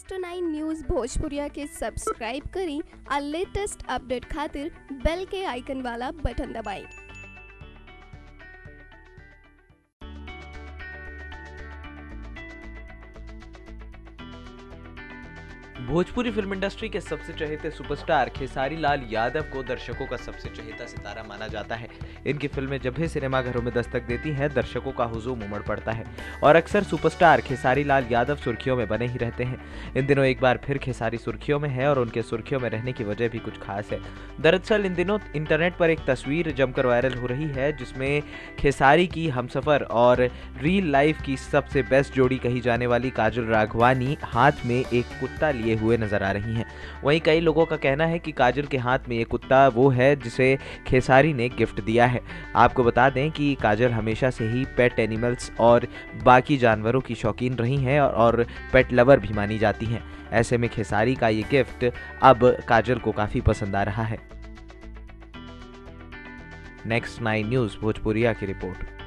Next 9 news भोजपुरिया के subscribe करी और लेटेस्ट अपडेट खातिर बेल के आइकन वाला बटन दबाएं। भोजपुरी फिल्म इंडस्ट्री के सबसे चहेते सुपरस्टार खेसारी लाल यादव को दर्शकों का सबसे चहेता सितारा माना जाता है। इनकी फिल्में जब भी सिनेमाघरों में दस्तक देती हैं, दर्शकों का हुजूम उमड़ पड़ता है और अक्सर सुपरस्टार खेसारी लाल यादव सुर्खियों में बने ही रहते हैं। इन दिनों एक बार फिर खेसारी सुर्खियों में है और उनके सुर्खियों में रहने की वजह भी कुछ खास है। दरअसल इन दिनों इंटरनेट पर एक तस्वीर जमकर वायरल हो रही है, जिसमें खेसारी की हमसफर और रियल लाइफ की सबसे बेस्ट जोड़ी कही जाने वाली काजल राघवानी हाथ में एक कुत्ता लिए हुए नजर आ रही हैं। वहीं कई लोगों का कहना है कि काजल के हाथ में ये कुत्ता वो है जिसे खेसारी ने गिफ्ट दिया है। आपको बता दें कि काजल हमेशा से ही पेट एनिमल्स और बाकी जानवरों की शौकीन रही हैं और पेट लवर भी मानी जाती हैं। ऐसे में खेसारी का ये गिफ्ट अब काजल को काफी पसंद आ रहा है। नेक्स्ट 9 न्यूज़ भोजपुरिया की रिपोर्ट।